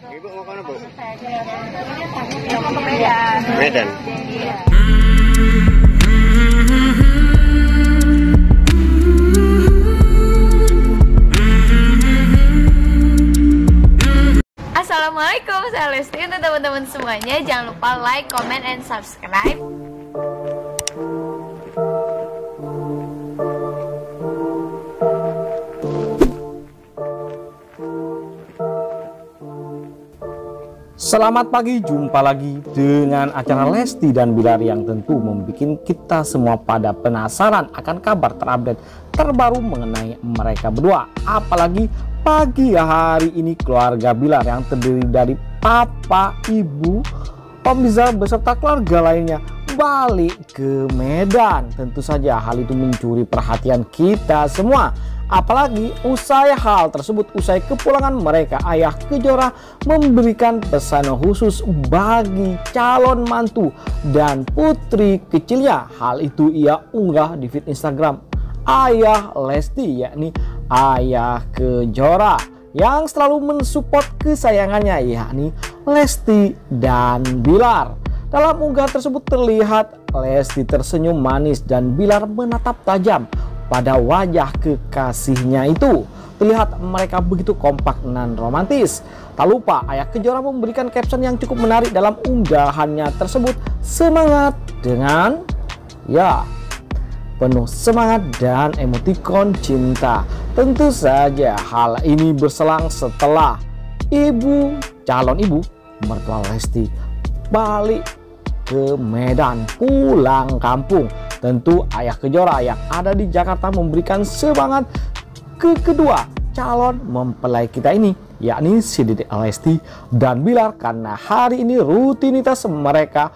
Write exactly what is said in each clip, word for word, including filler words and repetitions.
Ibu mau kemana, Bu? Mau ke Medan. Medan. Assalamualaikum, saya Lesti. Untuk teman-teman semuanya, jangan lupa like, comment, and subscribe. Selamat pagi, jumpa lagi dengan acara Lesti dan Bilar yang tentu membuat kita semua pada penasaran akan kabar terupdate terbaru mengenai mereka berdua. Apalagi pagi hari ini keluarga Bilar yang terdiri dari papa, ibu, Om Bizar beserta keluarga lainnya balik ke Medan. Tentu saja hal itu mencuri perhatian kita semua. Apalagi usai hal tersebut, usai kepulangan mereka, Ayah Kejora memberikan pesan khusus bagi calon mantu dan putri kecilnya. Hal itu ia unggah di feed Instagram Ayah Lesti, yakni Ayah Kejora, yang selalu mensupport kesayangannya, yakni Lesti dan Bilar. Dalam unggahan tersebut terlihat Lesti tersenyum manis dan Bilar menatap tajam pada wajah kekasihnya itu. Terlihat mereka begitu kompak dan romantis. Tak lupa Ayah Kejora memberikan caption yang cukup menarik dalam unggahannya tersebut. Semangat dengan ya penuh semangat dan emotikon cinta. Tentu saja hal ini berselang setelah ibu, calon ibu mertua Lesti balik ke Medan, pulang kampung. Tentu Ayah Kejora yang ada di Jakarta memberikan semangat ke kedua calon mempelai kita ini, yakni si Dedek Lesti dan Bilar, karena hari ini rutinitas mereka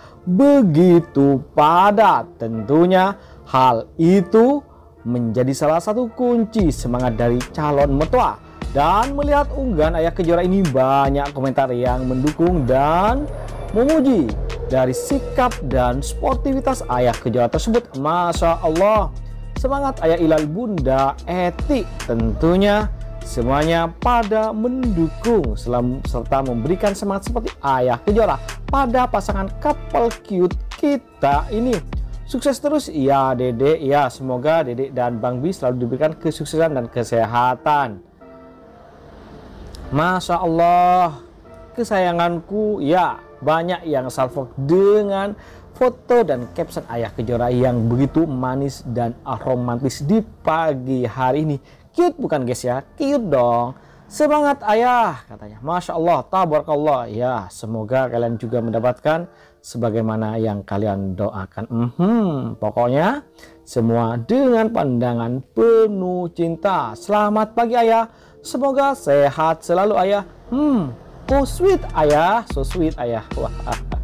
begitu padat. Tentunya hal itu menjadi salah satu kunci semangat dari calon mertua. Dan melihat unggahan Ayah Kejora ini, banyak komentar yang mendukung dan memuji dari sikap dan sportivitas Ayah Kejora tersebut. Masya Allah, semangat Ayah Ilal, Bunda Eti, tentunya semuanya pada mendukung serta memberikan semangat seperti Ayah Kejora pada pasangan couple cute kita ini. Sukses terus ya Dedek, ya semoga Dedek dan Bang Bi selalu diberikan kesuksesan dan kesehatan. Masya Allah, kesayanganku, ya banyak yang salvo dengan foto dan caption Ayah Kejora yang begitu manis dan romantis di pagi hari ini. Cute bukan guys ya? Cute dong. Semangat Ayah katanya. Masya Allah, tabarakallah. Ya semoga kalian juga mendapatkan sebagaimana yang kalian doakan. Hmm, pokoknya semua dengan pandangan penuh cinta. Selamat pagi Ayah. Semoga sehat selalu Ayah. Hmm, so sweet Ayah, so sweet Ayah. Wah.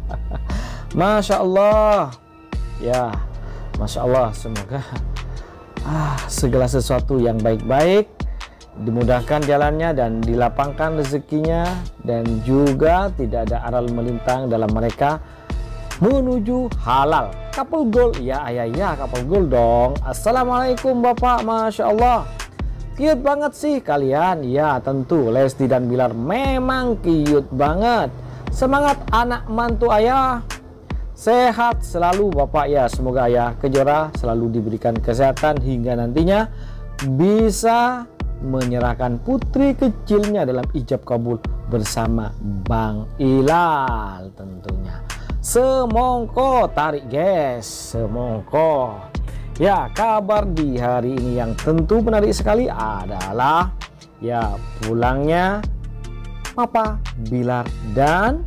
Masya Allah. Ya, Masya Allah, semoga ah, segala sesuatu yang baik-baik dimudahkan jalannya dan dilapangkan rezekinya, dan juga tidak ada aral melintang dalam mereka menuju halal. Couple goal ya Ayah, ya couple goal dong. Assalamualaikum Bapak, Masya Allah. Cute banget sih kalian. Ya tentu Lesti dan Bilar memang cute banget. Semangat anak mantu Ayah. Sehat selalu Bapak ya. Semoga Ayah Kejora selalu diberikan kesehatan hingga nantinya bisa menyerahkan putri kecilnya dalam ijab kabul bersama Bang Ilal tentunya. Semongko tarik guys, semongko. Ya, kabar di hari ini yang tentu menarik sekali adalah ya pulangnya Papa Bilar dan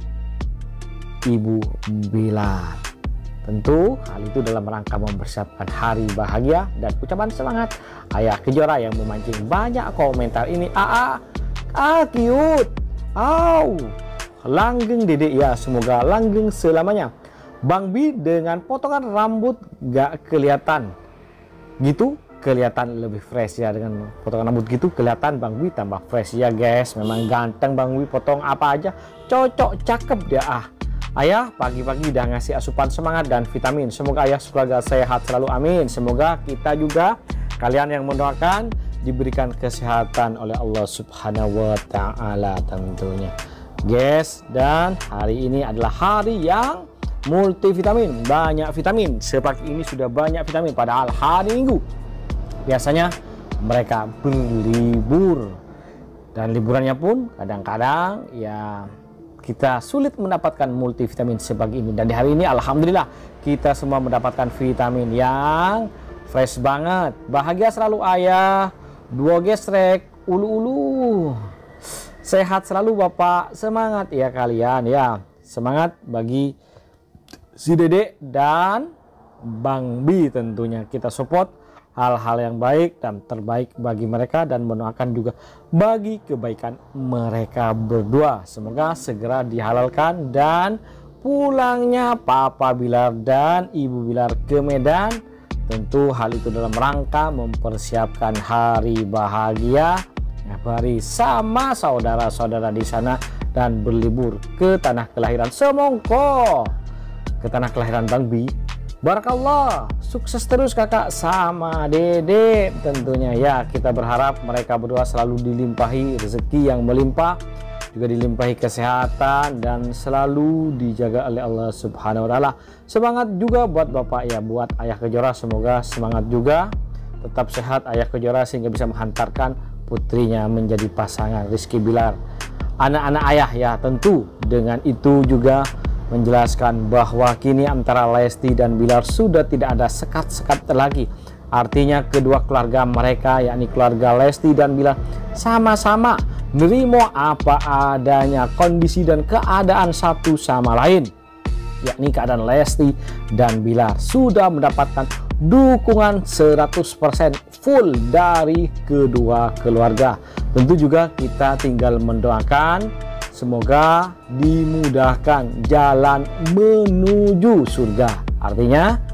Ibu Bilar. Tentu hal itu dalam rangka mempersiapkan hari bahagia dan ucapan semangat Ayah Kejora yang memancing banyak komentar ini. Ah, ah, cute. Au, langgeng Dedek ya, semoga langgeng selamanya. Bang Bi dengan potongan rambut gak kelihatan gitu, kelihatan lebih fresh ya. Dengan potongan rambut gitu kelihatan Bang Bi tambah fresh ya guys. Memang ganteng Bang Bi, potong apa aja cocok, cakep dia. Ah, Ayah pagi-pagi udah ngasih asupan semangat dan vitamin. Semoga Ayah keluarga sehat selalu, amin. Semoga kita juga, kalian yang mendoakan, diberikan kesehatan oleh Allah Subhanahu wa Ta'ala tentunya. guys. Dan hari ini adalah hari yang multivitamin, banyak vitamin. Seperti ini sudah banyak vitamin, padahal hari Minggu biasanya mereka berlibur, dan liburannya pun kadang-kadang ya kita sulit mendapatkan multivitamin seperti ini. Dan di hari ini alhamdulillah kita semua mendapatkan vitamin yang fresh banget. Bahagia selalu ayah, dua gesrek, ulu-ulu. Sehat selalu Bapak, semangat ya kalian ya. Semangat bagi si Dede dan Bang Bi, tentunya kita support hal-hal yang baik dan terbaik bagi mereka, dan mendoakan juga bagi kebaikan mereka berdua. Semoga segera dihalalkan dan pulangnya Papa Bilar dan Ibu Bilar ke Medan. Tentu hal itu dalam rangka mempersiapkan hari bahagia bersama saudara-saudara di sana dan berlibur ke tanah kelahiran Semongko, ke tanah kelahiran Bang Bi. Barakallah, sukses terus kakak sama Dede tentunya ya. Kita berharap mereka berdua selalu dilimpahi rezeki yang melimpah, juga dilimpahi kesehatan dan selalu dijaga oleh Allah Subhanahu wa taala. Semangat juga buat Bapak ya, buat Ayah Kejora, semoga semangat juga, tetap sehat Ayah Kejora sehingga bisa menghantarkan putrinya menjadi pasangan Rizky Bilar, anak-anak ayah ya. Tentu dengan itu juga menjelaskan bahwa kini antara Lesti dan Bilar sudah tidak ada sekat-sekat lagi. Artinya kedua keluarga mereka, yakni keluarga Lesti dan Bilar, sama-sama nerimo apa adanya kondisi dan keadaan satu sama lain, yakni keadaan Lesti dan Bilar sudah mendapatkan dukungan seratus persen full dari kedua keluarga. Tentu juga kita tinggal mendoakan semoga dimudahkan jalan menuju surga. Artinya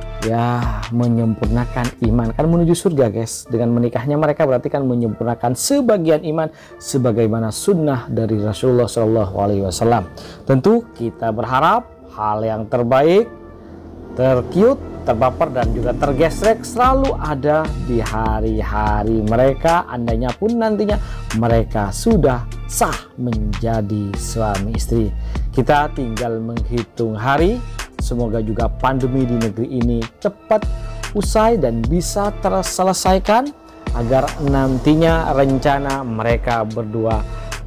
ya menyempurnakan iman, kan menuju surga guys. Dengan menikahnya mereka berarti kan menyempurnakan sebagian iman sebagaimana sunnah dari Rasulullah Shallallahu Alaihi Wasallam. Tentu kita berharap hal yang terbaik, tercute, terbaper dan juga tergesrek selalu ada di hari-hari mereka, andainya pun nantinya mereka sudah sah menjadi suami istri. Kita tinggal menghitung hari, semoga juga pandemi di negeri ini cepat usai dan bisa terselesaikan agar nantinya rencana mereka berdua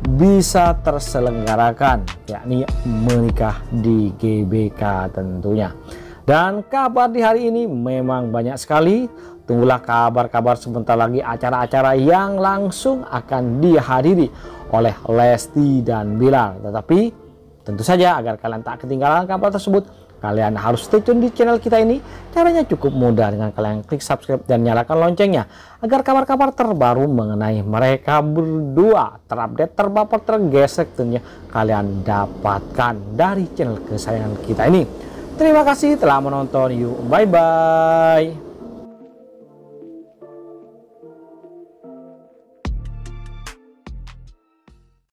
bisa terselenggarakan, yakni menikah di G B K tentunya. Dan kabar di hari ini memang banyak sekali. Tunggulah kabar-kabar sebentar lagi, acara-acara yang langsung akan dihadiri oleh Lesti dan Bilar. Tetapi tentu saja agar kalian tak ketinggalan kabar tersebut, kalian harus stay tune di channel kita ini. Caranya cukup mudah, dengan kalian klik subscribe dan nyalakan loncengnya agar kabar-kabar terbaru mengenai mereka berdua terupdate, terbaper, tergesek tentunya kalian dapatkan dari channel kesayangan kita ini. Terima kasih telah menonton. Yuk, bye bye.